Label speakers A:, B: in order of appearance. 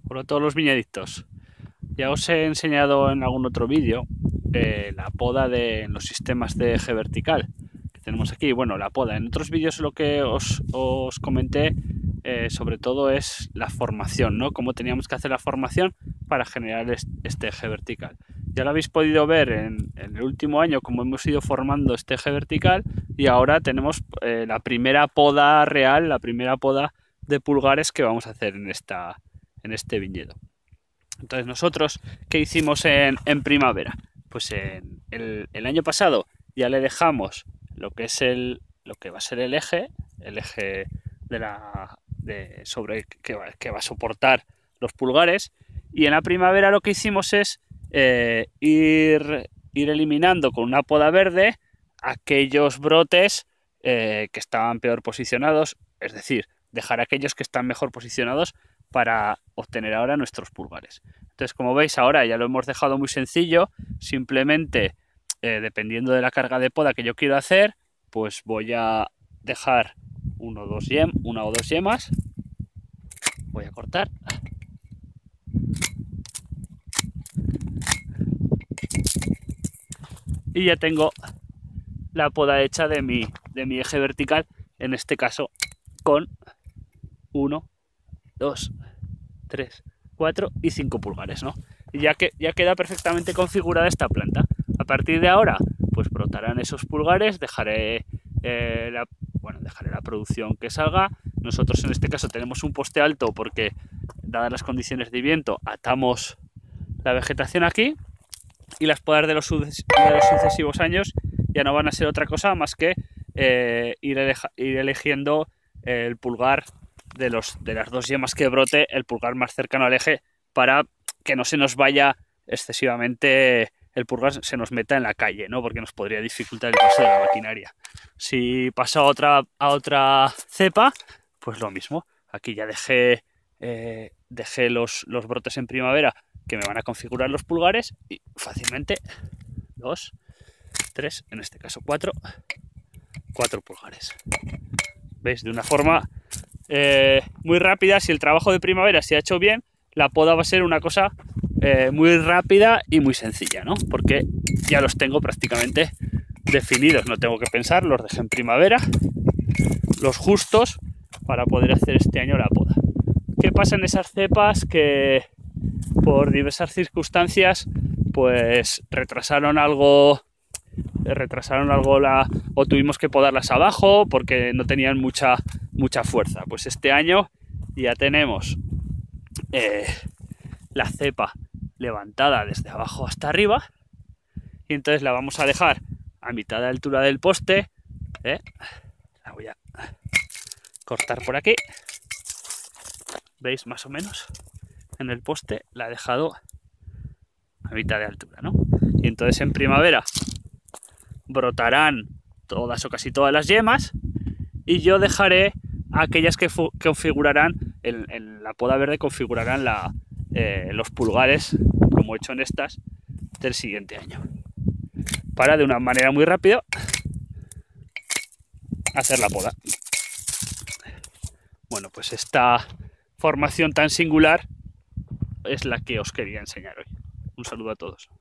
A: Hola a todos los viñadictos. Ya os he enseñado en algún otro vídeo la poda de los sistemas de eje vertical que tenemos aquí. Bueno, la poda. En otros vídeos lo que os comenté sobre todo es la formación, ¿no? Cómo teníamos que hacer la formación para generar este eje vertical. Ya lo habéis podido ver en el último año cómo hemos ido formando este eje vertical y ahora tenemos la primera poda real, la primera poda de pulgares que vamos a hacer en este viñedo. Entonces nosotros, ¿qué hicimos en primavera? Pues el año pasado ya le dejamos lo que es lo que va a ser el eje que va a soportar los pulgares, y en la primavera lo que hicimos es ir eliminando con una poda verde aquellos brotes que estaban peor posicionados, es decir, dejar aquellos que están mejor posicionados para obtener ahora nuestros pulgares. Entonces, como veis, ahora ya lo hemos dejado muy sencillo. Simplemente, dependiendo de la carga de poda que yo quiero hacer, pues voy a dejar una o dos yemas. Voy a cortar. Y ya tengo la poda hecha de mi eje vertical, en este caso con 1, 2, 3, 4 y 5 pulgares, ¿no? Y ya queda perfectamente configurada esta planta. A partir de ahora, pues brotarán esos pulgares, dejaré la producción que salga. Nosotros en este caso tenemos un poste alto porque, dadas las condiciones de viento, atamos la vegetación aquí, y las podas de los sucesivos años ya no van a ser otra cosa más que ir eligiendo el pulgar de las dos yemas que brote, el pulgar más cercano al eje, para que no se nos vaya excesivamente el pulgar, se nos meta en la calle, ¿no? Porque nos podría dificultar el paso de la maquinaria. Si pasa a otra cepa, pues lo mismo. Aquí ya dejé los brotes en primavera que me van a configurar los pulgares, y fácilmente 2, 3, en este caso 4 pulgares. ¿Veis? De una forma muy rápida. Si el trabajo de primavera se ha hecho bien, la poda va a ser una cosa muy rápida y muy sencilla, ¿no? Porque ya los tengo prácticamente definidos, no tengo que pensar, los dejé en primavera, los justos para poder hacer este año la poda. ¿Qué pasa en esas cepas que por diversas circunstancias pues retrasaron algo o tuvimos que podarlas abajo porque no tenían mucha fuerza? Pues este año ya tenemos la cepa levantada desde abajo hasta arriba, y entonces la vamos a dejar a mitad de altura del poste. La voy a cortar por aquí. ¿Veis? Más o menos en el poste la he dejado a mitad de altura, ¿no? Y entonces en primavera brotarán todas o casi todas las yemas, y yo dejaré aquellas que configurarán en la poda verde, configurarán los pulgares, como he hecho en estas, del siguiente año, para de una manera muy rápida hacer la poda. Bueno, pues esta formación tan singular es la que os quería enseñar hoy. Un saludo a todos.